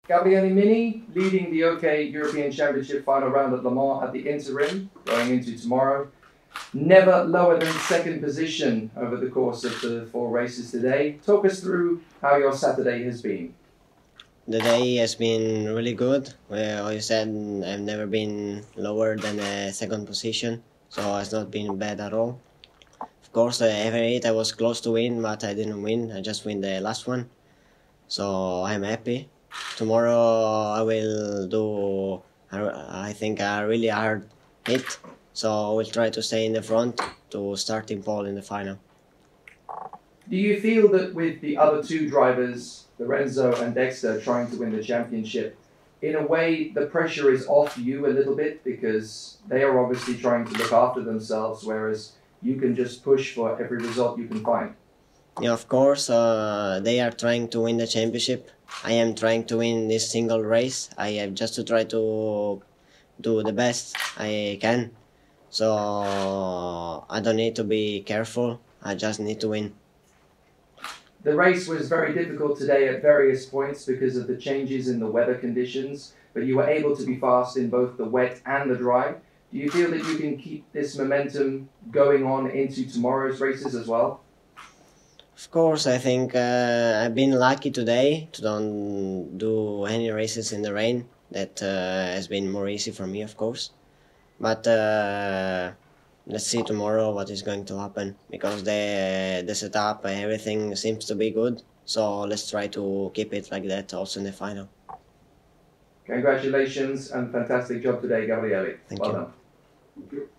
Gabriele Mini leading the OK European Championship final round at Le Mans at the interim, going into tomorrow. Never lower than second position over the course of the 4 races today. Talk us through how your Saturday has been. The day has been really good. Well, you said I've never been lower than a second position, so it's not been bad at all. Of course, every heat I was close to win, but I didn't win. I just win the last one, so I'm happy. Tomorrow I will do, I think, a really hard hit, so we'll try to stay in the front to start in pole in the final. Do you feel that with the other 2 drivers, Lorenzo and Dexter, trying to win the championship, in a way the pressure is off you a little bit because they are obviously trying to look after themselves, whereas you can just push for every result you can find? Yeah, of course, they are trying to win the championship. I am trying to win this single race. I have just to try to do the best I can. So I don't need to be careful. I just need to win. The race was very difficult today at various points because of the changes in the weather conditions, but you were able to be fast in both the wet and the dry. Do you feel that you can keep this momentum going on into tomorrow's races as well? Of course, I think I've been lucky today to don't do any races in the rain. That has been more easy for me, of course. But let's see tomorrow what is going to happen, because the setup and everything seems to be good. So let's try to keep it like that also in the final. Congratulations and fantastic job today, Gabriele. Thank Well you. done.